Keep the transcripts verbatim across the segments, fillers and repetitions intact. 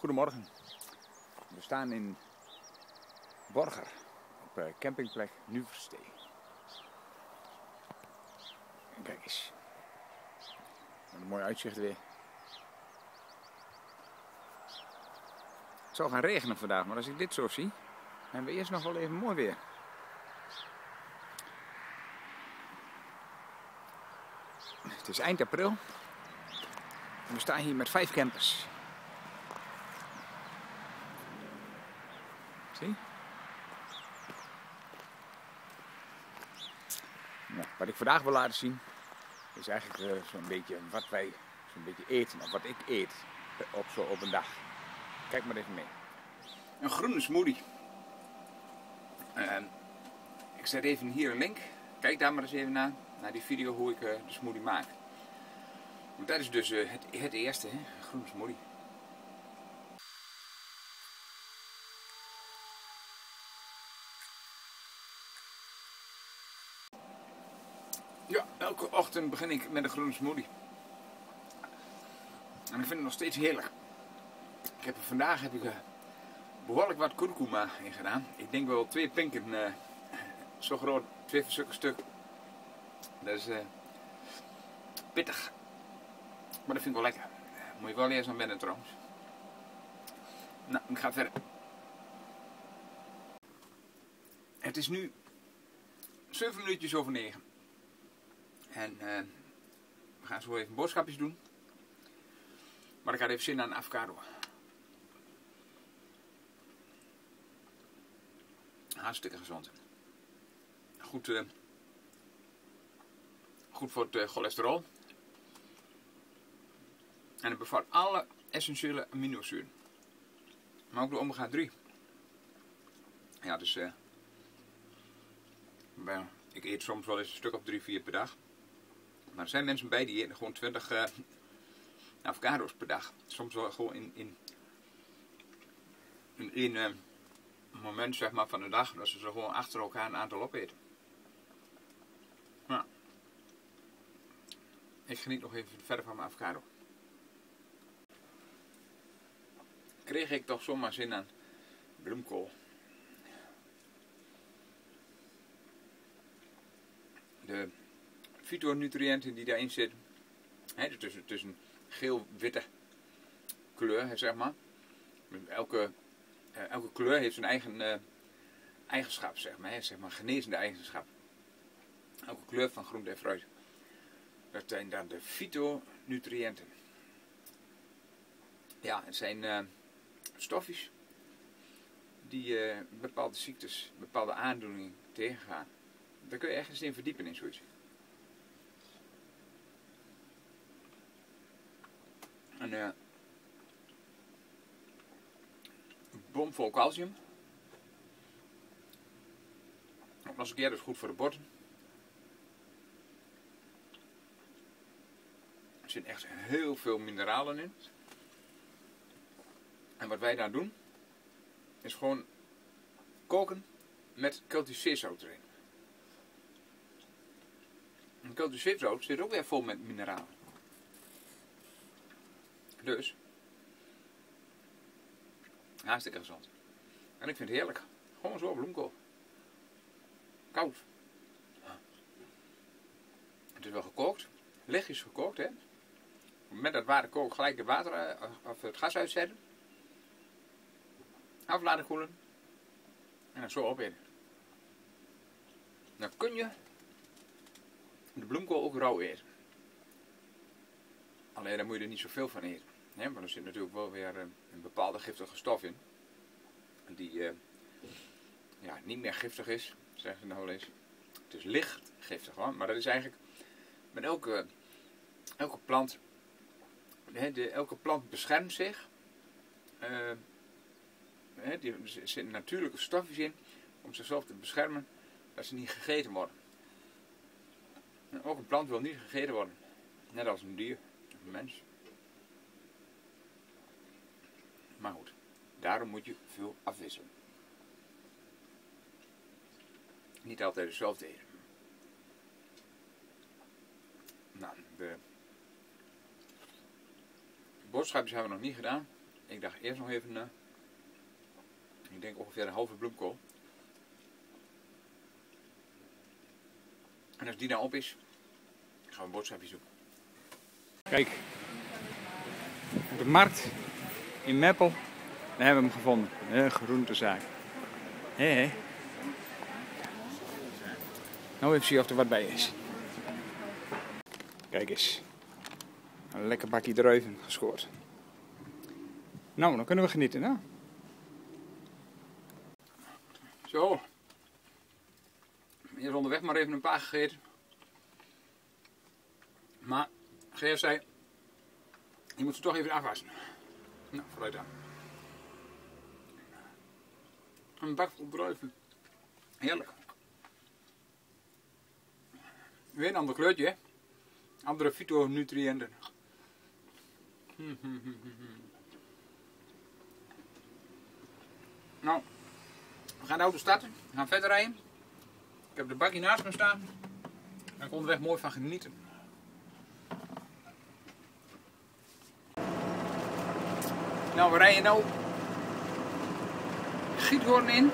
Goedemorgen. We staan in Borger op uh, campingplek Nuverstee. En kijk eens. Wat een mooi uitzicht weer. Het zal gaan regenen vandaag, maar als ik dit zo zie, hebben we eerst nog wel even mooi weer. Het is eind april. En we staan hier met vijf campers. Zie? Nou, wat ik vandaag wil laten zien, is eigenlijk uh, zo'n beetje wat wij zo'n beetje eten, of wat ik eet op, zo op een dag. Kijk maar even mee. Een groene smoothie. Uh, ik zet even hier een link. Kijk daar maar eens even naar, naar die video hoe ik uh, de smoothie maak. Want dat is dus uh, het, het eerste, hè? Een groene smoothie. Ja, elke ochtend begin ik met een groene smoothie. En ik vind het nog steeds heerlijk. Ik heb er, vandaag heb ik uh, behoorlijk wat kurkuma in gedaan. Ik denk wel twee pinken, uh, zo groot, twee stukken stuk. Dat is uh, pittig. Maar dat vind ik wel lekker. Moet je wel eerst aan wennen trouwens. Nou, ik ga verder. Het is nu zeven minuutjes over negen. En uh, we gaan zo even boodschapjes doen. Maar ik had even zin aan een avocado. Hartstikke gezond. Goed, uh, goed voor het uh, cholesterol. En het bevat alle essentiële aminozuren. Maar ook de omega drie. Ja, dus uh, bij, ik eet soms wel eens een stuk of drie, vier per dag. Maar er zijn mensen bij die eten gewoon twintig uh, avocado's per dag. Soms wel gewoon in, in, in één uh, moment zeg maar, van de dag. Dat ze er gewoon achter elkaar een aantal opeten. Nou, ik geniet nog even verder van mijn avocado. Kreeg ik toch zomaar zin aan bloemkool. De fytonutriënten die daarin zitten, hè, dus het is een geel-witte kleur, zeg maar. Elke, uh, elke kleur heeft zijn eigen uh, eigenschap, zeg maar, hè, zeg maar, genezende eigenschap. Elke kleur van groente en fruit. Dat zijn dan de fytonutriënten. Ja, het zijn uh, stofjes die uh, bepaalde ziektes, bepaalde aandoeningen tegengaan. Daar kun je ergens in verdiepen in zoiets. Een uh, bomvol calcium. Nog eens een keer, dat is goed voor de botten. Er zitten echt heel veel mineralen in. En wat wij daar doen, is gewoon koken met cultuurzout erin. En cultuurzout zit ook weer vol met mineralen. Dus, hartstikke gezond. En ik vind het heerlijk. Gewoon zo bloemkool. Koud. Het is wel gekookt. Lichtjes gekookt, hè. Met dat water koken gelijk het water of het gas uitzetten. Af laten koelen. En dan zo opeten. Dan kun je de bloemkool ook rauw eten. Alleen daar moet je er niet zoveel van eten. Hè? Want er zit natuurlijk wel weer een, een bepaalde giftige stof in. Die uh, ja, niet meer giftig is, zeggen ze nou wel eens. Het is licht giftig hoor. Maar dat is eigenlijk met elke, elke plant. Hè, de, elke plant beschermt zich. Uh, hè, die, er zitten natuurlijke stofjes in om zichzelf te beschermen dat ze niet gegeten worden. En ook een plant wil niet gegeten worden. Net als een dier, een mens. Maar goed, daarom moet je veel afwisselen. Niet altijd hetzelfde eten. Nou, de boodschapjes hebben we nog niet gedaan. ik dacht eerst nog even, uh, ik denk ongeveer een halve bloemkool. En als die nou op is, gaan we een boodschapje zoeken. Kijk, op de markt in Meppel, daar hebben we hem gevonden. Een groentezaak. Hé hé. Nou even zien of er wat bij is. Kijk eens. Een lekker bakje druiven geschoord. Nou, dan kunnen we genieten, hè? Zo. Hier is onderweg maar even een paar gegeten. Maar Geert zei, je moet ze toch even afwassen. Nou, vooruit dan. Een bak vol druiven. Heerlijk. Weer een ander kleurtje, hè? Andere fytonutriënten. Hm, hm, hm, hm. Nou, we gaan de auto starten. We gaan verder rijden. Ik heb de bakje naast me staan. Daar kan ik onderweg mooi van genieten. Nou, we rijden nu Giethoorn in.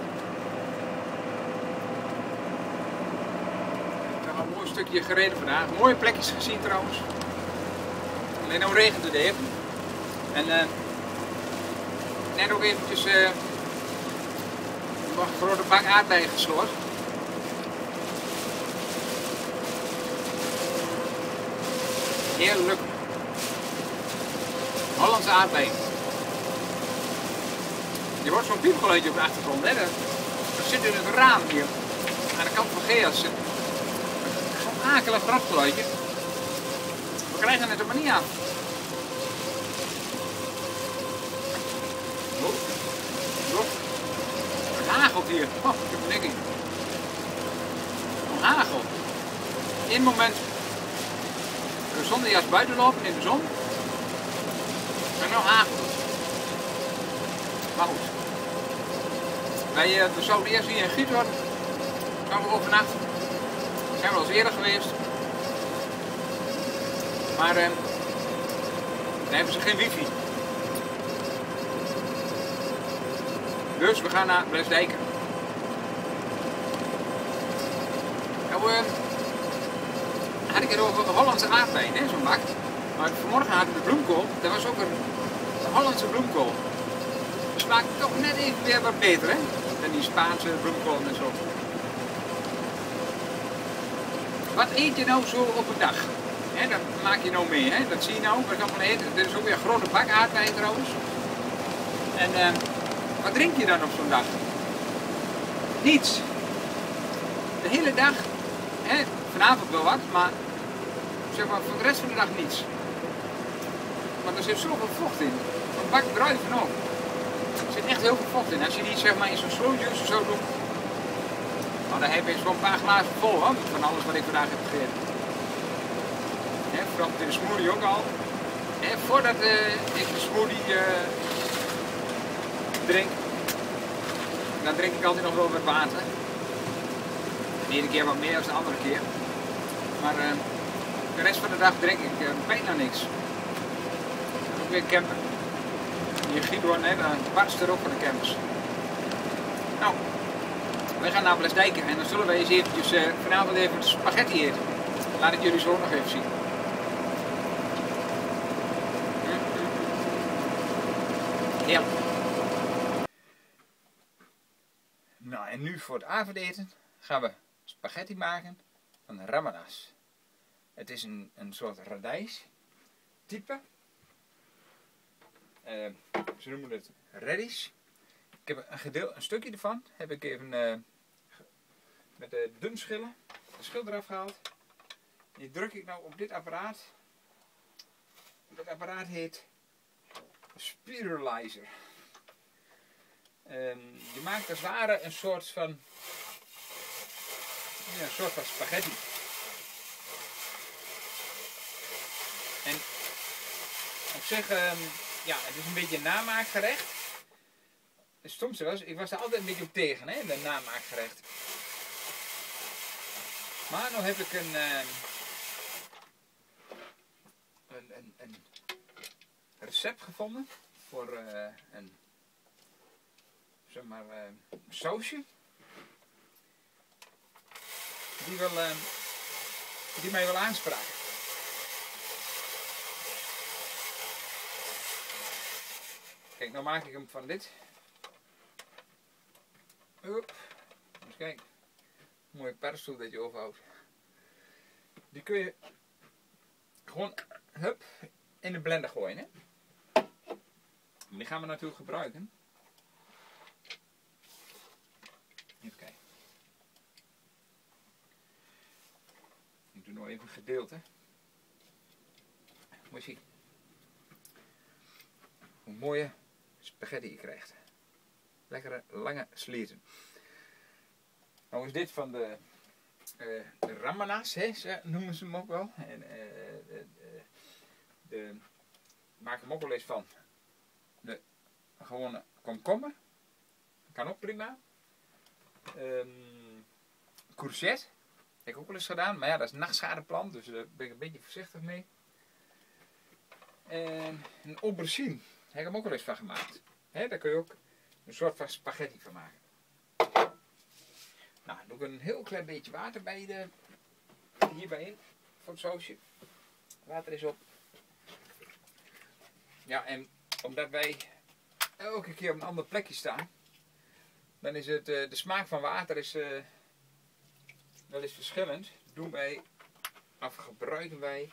We hebben een mooi stukje gereden vandaag. Mooie plekjes gezien trouwens. Alleen nu regent het even. En uh, net ook eventjes uh, een grote bak aardbeien gesloopt. Heerlijk. Hollandse aardbeien. Je hoort zo'n piepgeluidje op de achtergrond, hè? Dat zit in het raam hier. Aan de kant van Geas. Zo'n akelig ratgeluidje. We krijgen het er maar niet aan. Oh. Oh. Het hagelt hier. Oh, ik heb een dikkie. Een hagel. In het moment zonder jas buiten lopen in de zon. En nou hagelt het. Maar goed. Wij, uh, we zouden eerst hier in Giethoorn. Gaan we overnachten. Zijn we al eens eerder geweest. Maar uh, daar hebben ze geen wifi. Dus we gaan naar Blesdijken. Nou, uh, had ik het over Hollandse aardbeien, zo'n bak. Maar vanmorgen hadden we de bloemkool. Dat was ook een, een Hollandse bloemkool. Die smaakt toch net even weer wat beter, hè? Dan die Spaanse bloemkool en zo. Wat eet je nou zo op een dag? He, dat maak je nou mee, hè? Dat zie je nou. Wat kan man eten? Dit is ook weer een grote bak aardbeien trouwens. En uh, wat drink je dan op zo'n dag? Niets. De hele dag. Hè? Vanavond wel wat, maar zeg maar voor de rest van de dag niets. Want er zit zoveel vocht in. Een bak druiven ook. Er zit echt heel veel vocht in. Als je die zeg maar in zo'n slow juice zo doet, nou, dan heb je zo'n paar glazen vol hoor, van alles wat ik vandaag heb gegeten. He, vooral in de smoothie ook al. En voordat uh, ik de smoothie uh, drink, dan drink ik altijd nog wel wat water. De ene keer wat meer dan de andere keer. Maar uh, de rest van de dag drink ik uh, bijna niks. Ook weer camper. Hier Giethoorn, hè, dan barst er ook van de campers. Nou, wij gaan naar Blesdijken en dan zullen wij eens eventjes uh, vanavond even spaghetti eten. Laat ik jullie zo nog even zien. Heerlijk. Nou, en nu voor het avondeten gaan we spaghetti maken van ramanas. Het is een, een soort radijs type. Uh, ze noemen het radish. Ik heb een, gedeel, een stukje ervan heb ik even uh, met de dun schillen de schil eraf gehaald. Die druk ik nou op dit apparaat. Dat apparaat heet Spiralizer. Um, je maakt als het ware een soort van ja, een soort van spaghetti. En op zich, um, ja, het is een beetje een namaakgerecht. Het stomste was, ik was er altijd een beetje op tegen, hè, de namaakgerecht. Maar nu heb ik een, um, een, een, een recept gevonden voor uh, een, zeg maar, uh, sausje. Die, wel, uh, die mij wel aanspraken. Kijk, nou maak ik hem van dit. Oep. Eens kijken. Een mooie paddenstoel dat je overhoudt. Die kun je gewoon hup, in de blender gooien. Hè? En die gaan we natuurlijk gebruiken. Even kijken. Ik doe nog even een gedeelte. Moet je zien hoe mooie spaghetti je krijgt. Lekkere lange slierten. Nou is dit van de, uh, de ramanas, hè, noemen ze hem ook wel. En, uh, de, de, de, maak hem ook wel eens van de gewone komkommer. Kan ook prima. Um, courgette. Heb ik ook wel eens gedaan. Maar ja, dat is een nachtschadeplant. Dus daar ben ik een beetje voorzichtig mee. En een aubergine. Daar heb ik hem ook wel eens van gemaakt. He, daar kun je ook een soort van spaghetti van maken. Nou, dan doe ik een heel klein beetje water bij de, hierbij in. Voor het sausje. Water is op. Ja, en omdat wij elke keer op een ander plekje staan. Dan is het, uh, de smaak van water is uh, wel eens verschillend. Doen wij, of gebruiken wij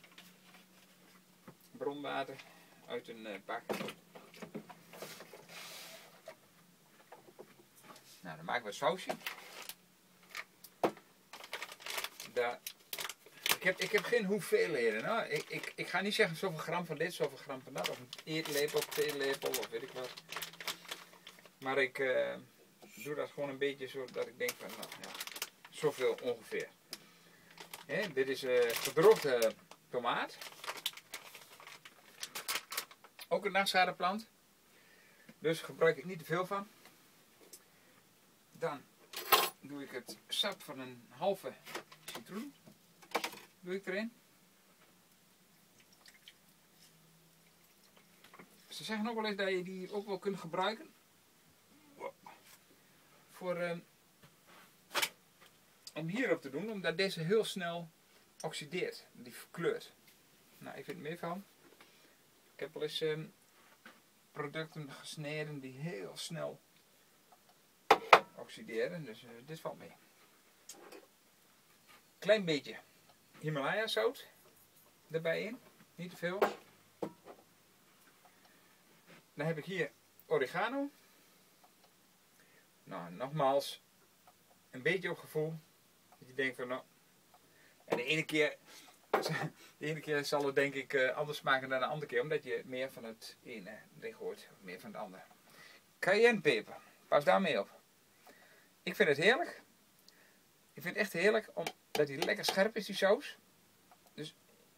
bronwater uit een uh, bak. Nou, dan maken we het sausje. Daar, ik, heb, ik heb geen hoeveelheden. Nou. Ik, ik, ik ga niet zeggen zoveel gram van dit, zoveel gram van dat. Of een eetlepel, of theelepel, of weet ik wat. Maar ik uh, doe dat gewoon een beetje zodat ik denk van, nou ja, zoveel ongeveer. He, dit is uh, gedroogde tomaat. Ook een nachtschadeplant. Dus gebruik ik niet te veel van. Dan doe ik het sap van een halve citroen. Doe ik erin. Ze zeggen ook wel eens dat je die ook wel kunt gebruiken. Voor, uh, om hierop te doen, omdat deze heel snel oxideert. Die verkleurt. Nou, ik vind er meer van. Ik heb wel eens uh, producten gesneden die heel snel oxideren, dus uh, dit valt mee. Klein beetje Himalaya zout erbij in, niet te veel. Dan heb ik hier oregano. Nou, nogmaals, een beetje op gevoel. Dat je denkt van, nou, en de ene keer, de ene keer zal het denk ik uh, anders smaken dan de andere keer, omdat je meer van het ene erin gooit, meer van het andere. Cayennepeper, pas daarmee op. Ik vind het heerlijk. Ik vind het echt heerlijk omdat hij lekker scherp is, die saus. Dus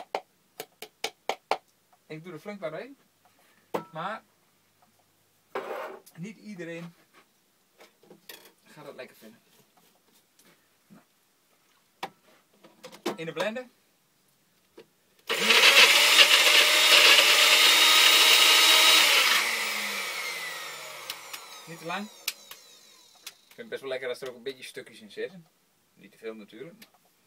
ik doe er flink wat in. Maar niet iedereen gaat het lekker vinden. Nou. In de blender. Niet te lang. Ik vind het best wel lekker als er ook een beetje stukjes in zitten. Niet te veel natuurlijk.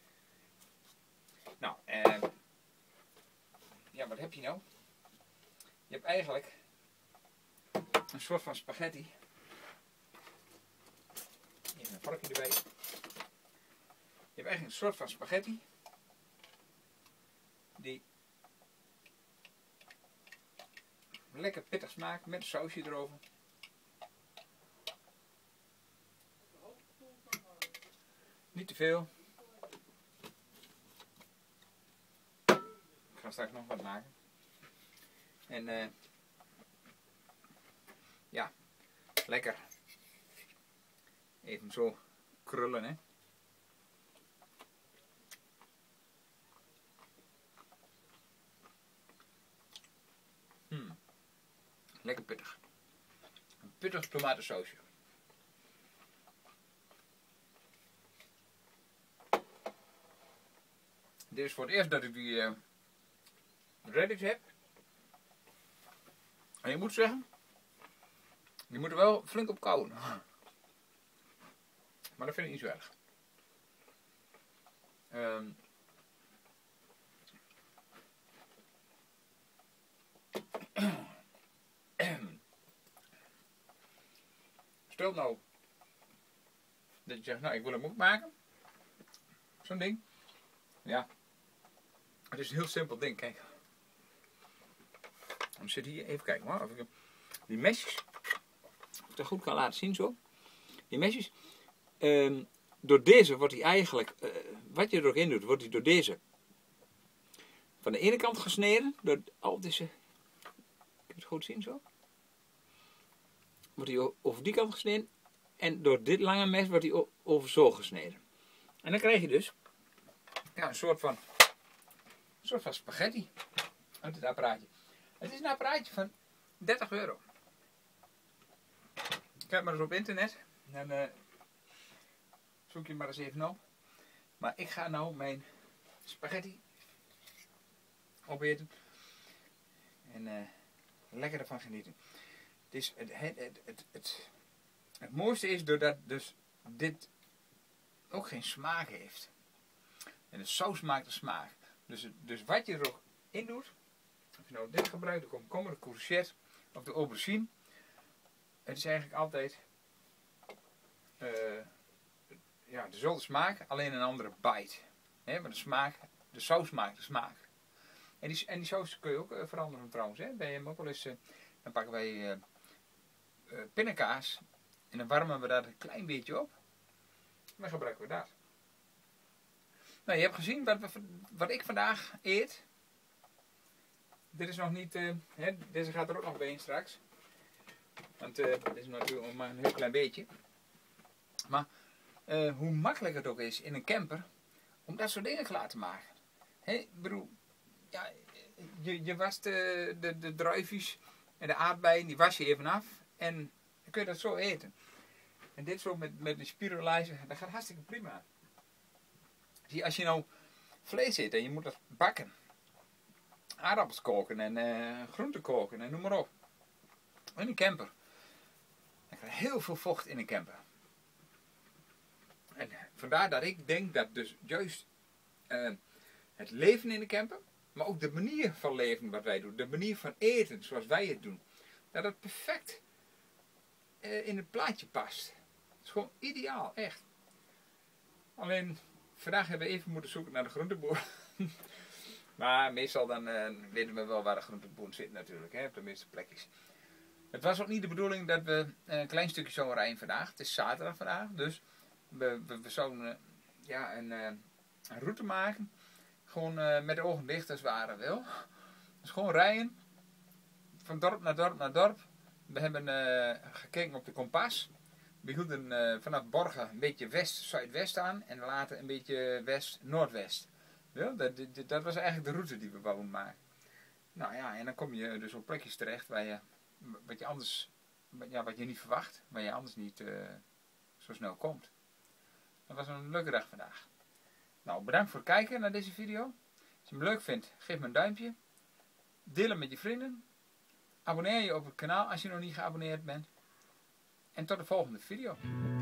Nou, eh, ja, wat heb je nou? Je hebt eigenlijk een soort van spaghetti. Even een vorkje erbij. Je hebt eigenlijk een soort van spaghetti. Die lekker pittig smaakt met een sausje erover. Niet te veel. Ik ga straks nog wat maken. En uh, ja, lekker. Even zo krullen, hè. Hmm. Lekker pittig. Een pittig tomatensausje. Dit is voor het eerst dat ik die uh, ready heb. En je moet zeggen, je moet er wel flink op kouwen. Maar dat vind ik niet zo erg. Um, Stel nou dat je zegt, nou ik wil hem ook maken. Zo'n ding. Ja. Het is een heel simpel ding, kijk. Dan zit hier, even kijken hoor. Of ik die mesjes, of ik dat goed kan laten zien zo. Die mesjes. Um, door deze wordt hij eigenlijk, uh, wat je er ook in doet, wordt hij door deze van de ene kant gesneden. Door al deze, kun je het goed zien zo? Wordt hij over die kant gesneden. En door dit lange mes wordt hij over zo gesneden. En dan krijg je dus ja, een soort van, een soort van spaghetti uit het apparaatje. Het is een apparaatje van dertig euro. Kijk maar eens op internet. Dan uh, zoek je maar eens even op. Maar ik ga nou mijn spaghetti opeten. En uh, lekker ervan genieten. Het, is het, het, het, het, het, het mooiste is doordat dus dit ook geen smaak heeft. En de saus maakt de smaak. Dus, dus wat je er ook in doet. Of je nou dit gebruikt, de komkommer, de courgette of de aubergine. Het is eigenlijk altijd uh, ja, dezelfde smaak, alleen een andere bite. He, maar de smaak, de saus maakt de smaak. En die, en die saus kun je ook uh, veranderen trouwens. Hè. Bij hem ook wel eens, uh, dan pakken wij uh, uh, pindakaas en dan warmen we dat een klein beetje op. En dan gebruiken we dat. Nou, je hebt gezien wat, we, wat ik vandaag eet. Dit is nog niet, uh, hè, deze gaat er ook nog bij in straks. Want uh, dit is natuurlijk maar een heel klein beetje. Maar uh, hoe makkelijk het ook is in een camper om dat soort dingen klaar te maken. He, ik bedoel, ja, je, je wast de, de, de druifjes en de aardbeien, die was je even af. En dan kun je dat zo eten. En dit zo met, met de spiralizer, dat gaat hartstikke prima. Zie, als je nou vlees eet en je moet dat bakken. Aardappels koken en uh, groenten koken en noem maar op. In een camper. Dan krijg je heel veel vocht in een camper. En vandaar dat ik denk dat dus juist uh, het leven in de camper, maar ook de manier van leven wat wij doen, de manier van eten zoals wij het doen, dat het perfect uh, in het plaatje past. Het is gewoon ideaal, echt. Alleen vandaag hebben we even moeten zoeken naar de groenteboer. Maar meestal dan uh, weten we wel waar de groenteboer zit natuurlijk, hè, op de meeste plekjes. Het was ook niet de bedoeling dat we een klein stukje zouden rijden vandaag. Het is zaterdag vandaag, dus we, we, we zouden uh, ja, een, uh, een route maken. Gewoon uh, met de ogen dicht als het ware wel. Dus gewoon rijden. Van dorp naar dorp naar dorp. We hebben uh, gekeken op de kompas. We hielden uh, vanaf Borgen een beetje west-zuidwest aan. En later een beetje west-noordwest. Ja, dat, dat, dat was eigenlijk de route die we wouden maken. Nou ja, en dan kom je dus op plekjes terecht waar je, wat je anders, ja, wat je niet verwacht, waar je anders niet uh, zo snel komt. Dat was een leuke dag vandaag. Nou, bedankt voor het kijken naar deze video. Als je hem leuk vindt, geef me een duimpje. Deel hem met je vrienden. Abonneer je op het kanaal als je nog niet geabonneerd bent. En tot de volgende video.